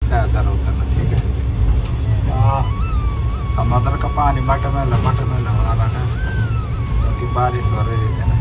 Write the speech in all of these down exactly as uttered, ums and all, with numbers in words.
ऐसा उतरना, ठीक है। समुद्र का पानी मट में लपट में लगा रहा है क्योंकि बारिश हो रही है ना।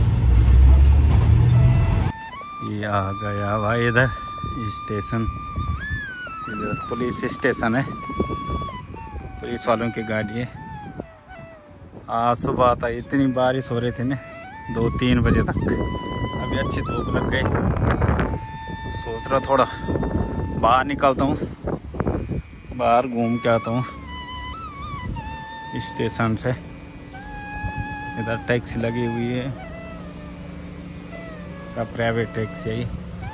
ये आ गया भाई इधर स्टेशन, इधर पुलिस स्टेशन है, पुलिस वालों की गाड़ी है। आज सुबह था इतनी बारिश हो रही थी ना, दो तीन बजे तक, अभी अच्छी धूप लग गई। सोच रहा थोड़ा बाहर निकलता हूँ, बाहर घूम के आता हूँ स्टेशन से। इधर टैक्सी लगी हुई है, सब प्राइवेट टैक्सी है।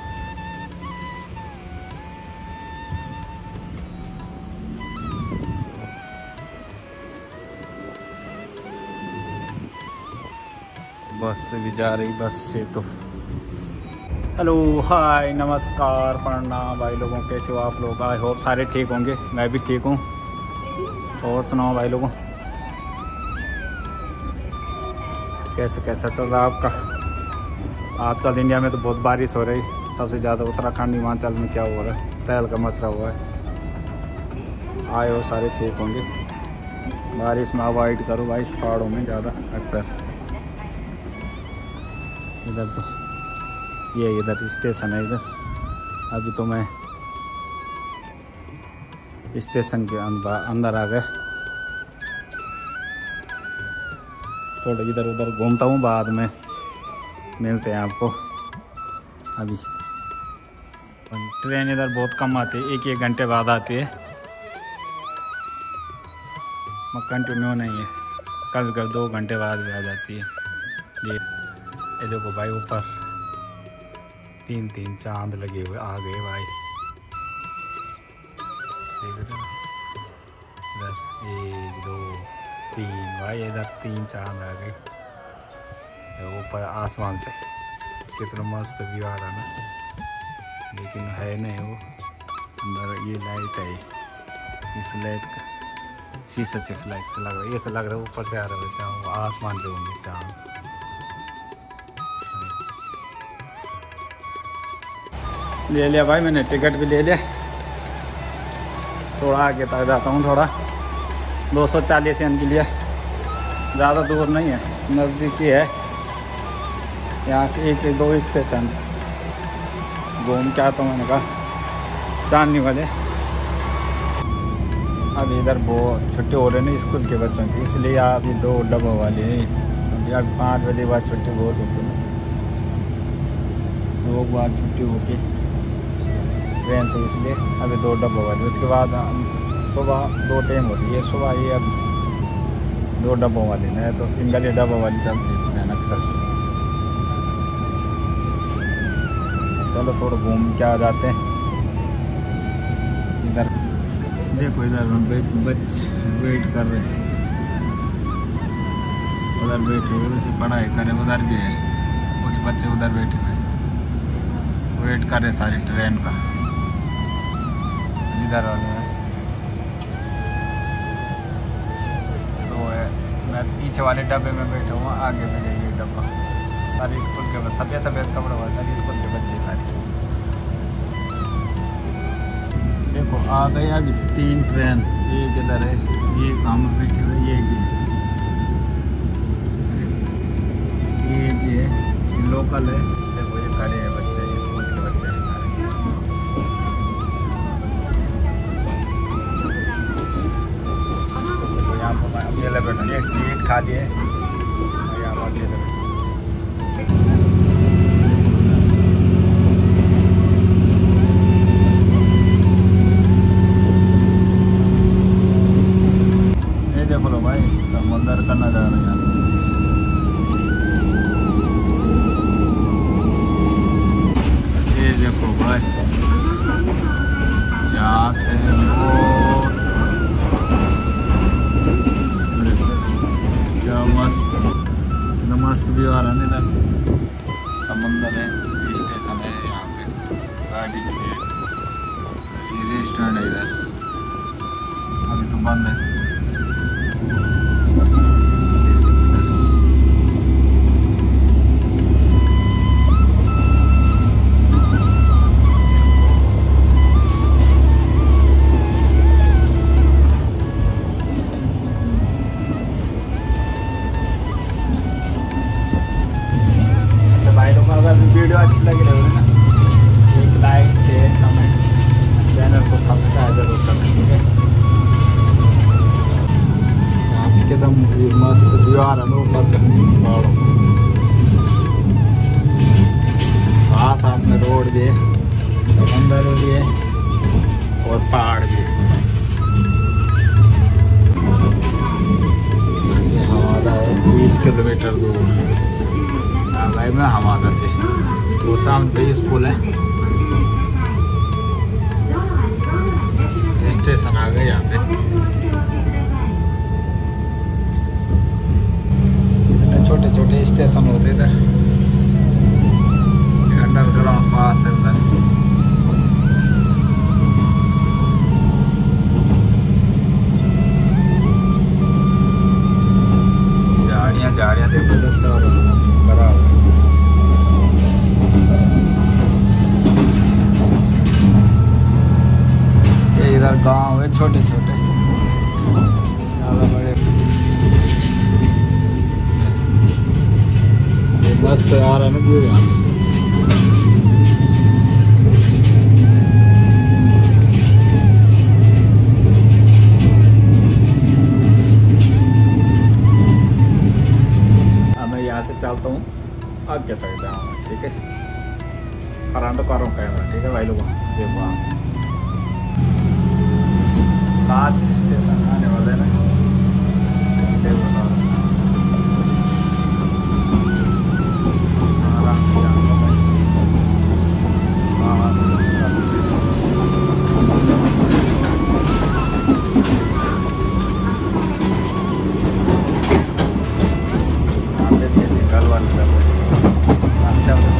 बस से भी जा रही, बस से तो। हेलो हाय नमस्कार प्रणाम भाई लोगों, कैसे हो आप लोग? आई होप सारे ठीक होंगे, मैं भी ठीक हूँ। और सुनाओ भाई लोगों, कैसे कैसा चल रहा आपका? आजकल इंडिया में तो बहुत बारिश हो रही, सबसे ज़्यादा उत्तराखंड हिमाचल में क्या हो रहा है, तहल का मचरा हुआ है। आए हो सारे ठीक होंगे। बारिश में अवॉइड करो भाई, पहाड़ों में ज़्यादा अक्सर। इधर तो ये इधर स्टेशन है, इधर अभी तो मैं स्टेशन के अंदर अंदर आ गया। थोड़ा इधर उधर घूमता हूँ, बाद में मिलते हैं आपको। अभी ट्रेन इधर बहुत कम आती है, एक एक घंटे बाद आती है, कंटिन्यू नहीं है, कभी कभी दो घंटे बाद भी आ जाती है। ये ये देखो भाई, ऊपर तीन तीन चांद लगे हुए आ गए भाई, देख रहे हो? इधर एक दो तीन भाई, इधर तीन चांद आ गए ऊपर आसमान से। कितना मस्त व्यू आ रहा ना, लेकिन है नहीं वो अंदर। ये लाइट है, इस लाइट का शीशे से फ्लैट से लग रहा है, ये से लग रहा है ऊपर से आ रहा है चांद, आसमान पे होंगे चांद। ले लिया भाई मैंने, टिकट भी ले लिया। थोड़ा आगे तक जाता हूँ, थोड़ा दो सौ चालीस एन के लिए, ज़्यादा दूर नहीं है, नज़दीकी है। यहाँ से एक दो स्टेशन घूम के आता हूँ। मैंने कहा चांदनी वाले, अभी इधर बहुत छुट्टी हो रही है स्कूल के बच्चों की, इसलिए अभी दो डब्बों वाली है। अभी अभी पाँच बजे बाद छुट्टी बहुत होती है, दो बाद छुट्टी होती ट्रेन से, इसलिए अभी दो डब्बों वाली। उसके बाद सुबह दो टाइम होती है, सुबह ये अब दो डब्बों वाली, नहीं तो सिंगल ही डब्बों वाली चलती है ट्रेन अक्सर। चलो थोड़ा घूम के आ जाते हैं। इधर देखो, इधर बच्चे वेट कर रहे हैं, उधर बैठे उधर से पढ़ाई करें, उधर भी है कुछ बच्चे उधर बैठे हुए वेट कर रहे सारी ट्रेन का। इधर वाले तो है, मैं पीछे वाले डब्बे में बैठा हूँ, आगे में जाइए डब्बा। सारे स्कूल के बच्चे, सफ़ेद सफ़ेद कपड़े वाले सारे स्कूल के बच्चे सारे। देखो आ गए अभी तीन ट्रेन, एक इधर है, एक हम बैठे हुए, एक ये एक ये लोकल है। देखो ये खड़े हैं बच्चे, स्कूल के बच्चे हैं सारे। तो यहाँ पर अकेले बैठा, एक सीट खाली है, यहाँ पर अकेले बैठा। समुंदर का नज़ारा यहाँ से। ये देखो भाई, यहाँ से क्या मस्त, कितना मस्त व्यू आ रहा है इधर से। समुंदर है, स्टेशन है यहाँ पे, गाड़ी के लिए रेस्टोरेंट है इधर, अभी तो बंद है। सामने का इधर उतर है, ठीक है। यहाँ से एकदम मस्त व्यू आ रहा है ऊपर पहाड़ों। हाँ साथ में रोड भी है, समंदर भी है और पहाड़ भी है। हमारा है बीस किलोमीटर दूर भाई में हमारा से, वो सामने पे स्कूल है। स्टेशन आ गए यहाँ पे। छोटे छोटे स्टेशन होते इधर, अंडरग्राउंड पास है उधर। झाड़ियाँ झाड़ियाँ देखो इधर चारों बराबर। ये इधर गांव है छोटे छोटे, ज़्यादा बड़े। मस्त आ रहा है ना व्यू यहाँ से। मैं यहाँ से चलता हूँ आगे तक जाऊँगा, ठीक है। करंट करूँ कैमरा, ठीक है भाई लोग। देखो आप लास्ट स्टेशन आने वाले हैं ना, इसलिए बता रहा हूँ। आराम से जाऊँगा भाई। हाँ सिंगल वाली सब अच्छा।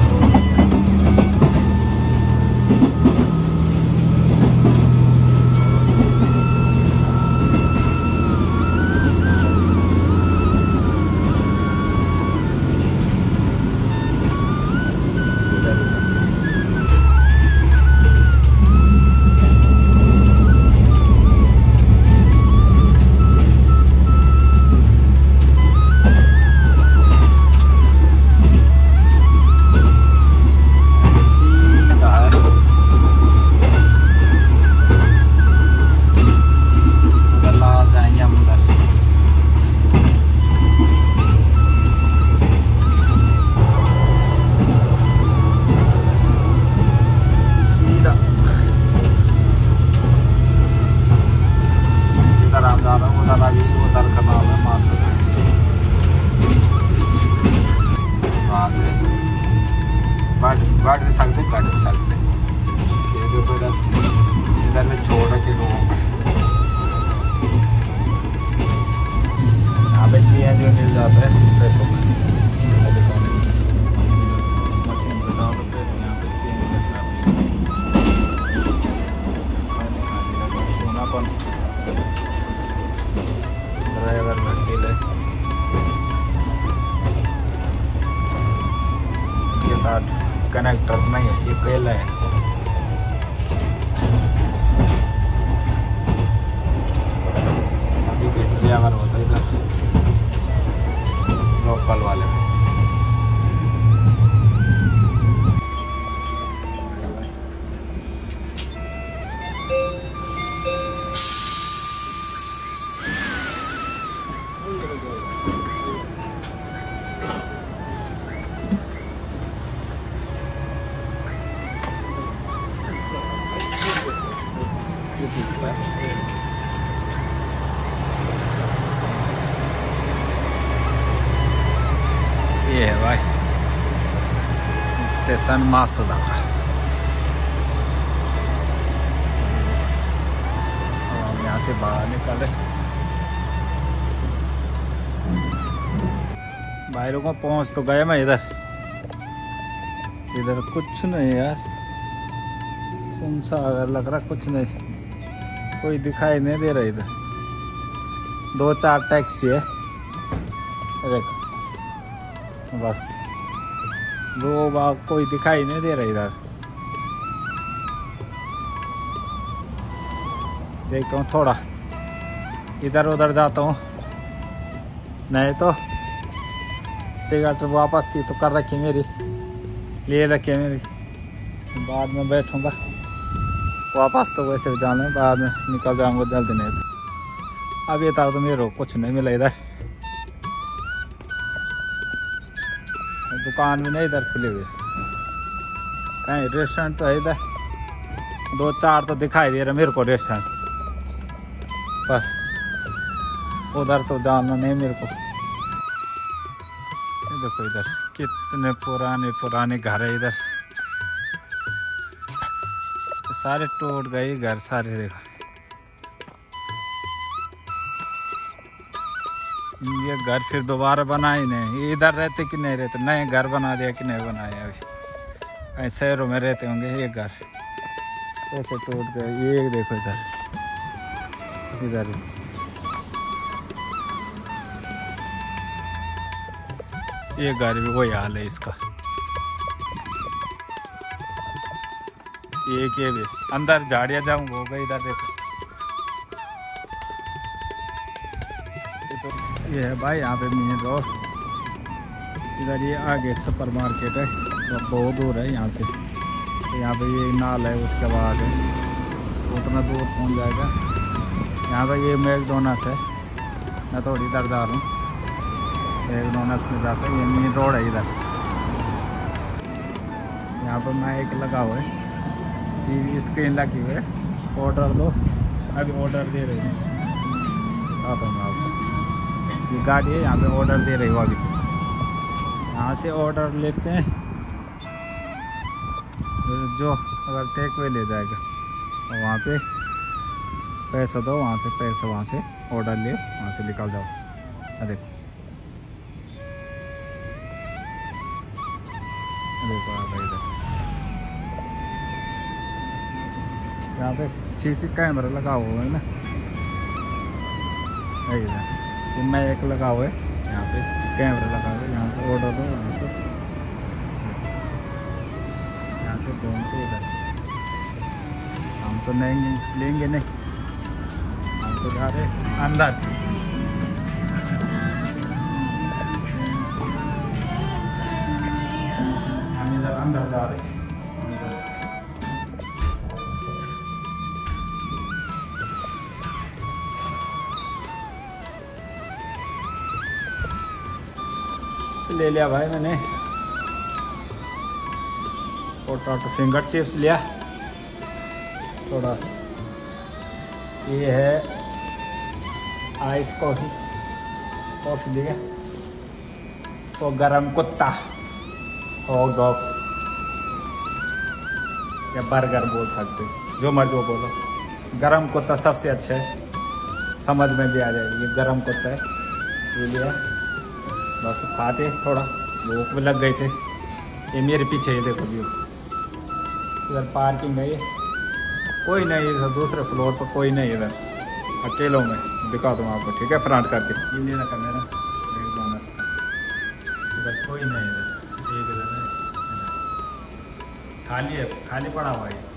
बाट भी सकते काट भी सकते इधर में छोड़ रखे लोगों को। यहाँ पे चेंज भी मिल जाता है पैसों में। मशीन पे डालो तो पैसे यहाँ पे चेंज करना सोनापन ड्राइवर वकील है के साथ कनेक्टर नहीं है, ये पहला है। अभी के ड्राइवर होता है इधर लोकल वाले में। ये है भाई स्टेशन मासुदा का। हम यहाँ से बाहर निकले भाई लोगों पहुँच तो गए। मैं इधर इधर कुछ नहीं यार, सुनसा अगर लग रहा, कुछ नहीं, कोई दिखाई नहीं दे रहा इधर। दो चार टैक्सी है देख बस, दो बाग कोई दिखाई नहीं दे रहा इधर। देखता हूँ थोड़ा इधर उधर जाता हूँ, नहीं तो टिकट वापस की तो कर रखी मेरी, ले रखी है मेरी, बाद में बैठूंगा वापस तो वैसे जाना है, बाद में निकल जाऊंगा जल्दी नहीं तो। अब ये था तो मेरे को कुछ नहीं मिला इधर, दुकान भी नहीं इधर खुली हुई, कहीं रेस्टोरेंट तो है इधर, दो चार तो दिखाई दे रहा मेरे को रेस्टोरेंट, पर उधर तो जाना नहीं मेरे को। ये देखो इधर कितने पुराने पुराने घर है इधर, सारे टूट गए घर सारे। देखो ये घर फिर दोबारा बनाए नहीं, ये इधर रहते कि नहीं रहते, नए घर बना दिया कि नहीं बनाया अभी, कहीं शहरों में रहते होंगे। ये घर ऐसे टूट गए, ये देखो इधर इधर ये घर भी वही हाल है इसका। ये के भी अंदर झाड़ियाँ जाऊंगा होगा इधर देखो। ये है भाई यहाँ पे मेन रोड, इधर ये आगे सुपर मार्केट है, तो बहुत दूर है यहाँ से, तो यहाँ पे ये नाल है, उसके बाद उतना दूर पहुँच जाएगा। यहाँ पे ये मैकडोनल्ड्स है, मैं थोड़ी इधर जा रहा हूँ, मैकडोनल्ड्स में जाता है, ये मेन रोड है इधर। यहाँ पर माइक लगा हुआ है, टीवी स्क्रीन लगी हुई है, ऑर्डर दो, अभी ऑर्डर दे रही हूँ, आता हूँ आपको। ये गाड़ी है यहाँ पे ऑर्डर दे रही हो अभी, यहाँ से ऑर्डर लेते हैं, जो अगर टेक वे ले जाएगा और वहाँ पे पैसा दो, वहाँ से पैसा वहाँ से ऑर्डर ले, वहाँ से निकल जाओ। देखो देखो आ गए इधर, यहाँ पे सीसी कैमरा लगा हुआ है ना, इधर मैं एक लगा हुआ है, यहाँ पे कैमरा लगा हुआ है, यहाँ से ऑर्डर दो, यहाँ से यहाँ से घूम के इधर। हम तो नहीं लेंगे नहीं, हम तो जा रहे अंदर। हम इधर अंदर जा रहे, ले लिया भाई मैंने पोटैटो फिंगर चिप्स लिया थोड़ा, ये है आइस कॉफ़ी कॉफ़ी लिया, और गरम कुत्ता हॉट डॉग या बर्गर बोल सकते, जो मर्जी बोलो, गरम कुत्ता सबसे अच्छा है, समझ में भी आ जाएगी। ये गरम कुत्ता है, ये लिया बस, खाते थोड़ा भूख भी लग गए थे। ये मेरे पीछे ये देखो व्यू, इधर पार्किंग है, ये कोई नहीं इधर, दूसरे फ्लोर पर कोई नहीं इधर, अकेलों में दिखा दूँ आपको, ठीक है, फ्रंट करके। ये ले रखा मेरा मैकडोनल्ड्स का, इधर कोई नहीं, इधर एक इधर है, खाली है, खाली पड़ा हुआ है,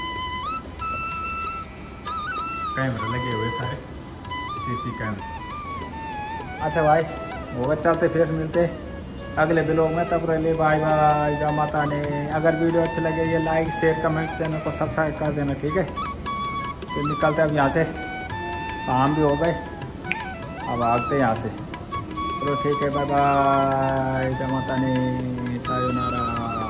कैमरा लगे हुए सारे, सीसी कैमरा। अच्छा भाई होगा, चलते फिर मिलते अगले ब्लॉग में, तब रह ले बाय बाय, जय माता ने। अगर वीडियो अच्छे लगे ये लाइक शेयर कमेंट, चैनल को सब्सक्राइब कर देना, ठीक है। फिर निकलते अब यहाँ से, शाम भी हो गए, अब आते यहाँ से, चलो ठीक है, बाय बाय, जय माता ने, सायोनारा।